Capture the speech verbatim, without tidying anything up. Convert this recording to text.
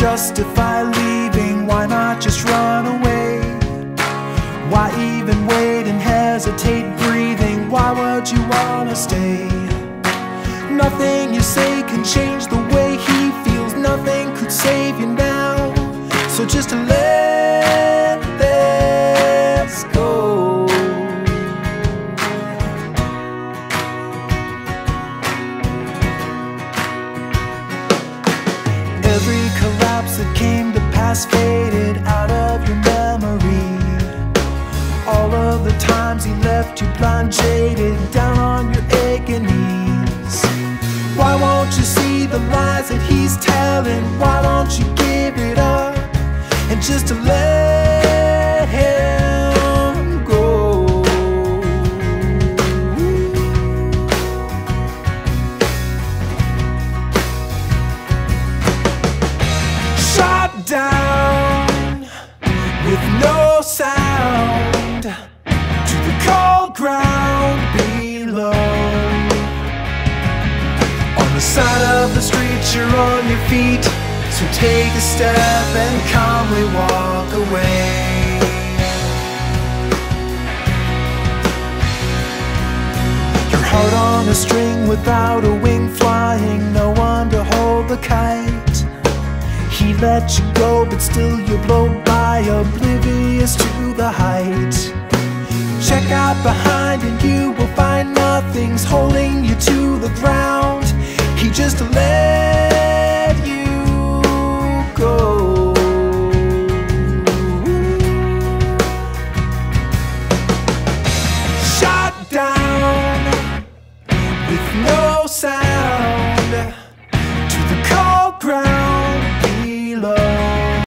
justify leaving? Why not just run away? Why even wait and hesitate breathing? Why would you wanna stay? Nothing you say can change the way he feels. Nothing could save you now. So just let this go. Every collapse that came to pass faded out of your memory. All of the times he left you blind, jaded, down on your aching knees. Why won't you see the lies that he's telling? Why don't you give it up and just to let him go? Shot down with no sound to the cold ground below. On the side of the street you're on your feet, so take a step and calmly walk away. Your heart on a string without a wing flying, no one to hold the kite. He let you go but still you blow by, oblivious to the height. Check out behind and you will find nothing's holding you to the ground. He just let you go. Shot down with no sound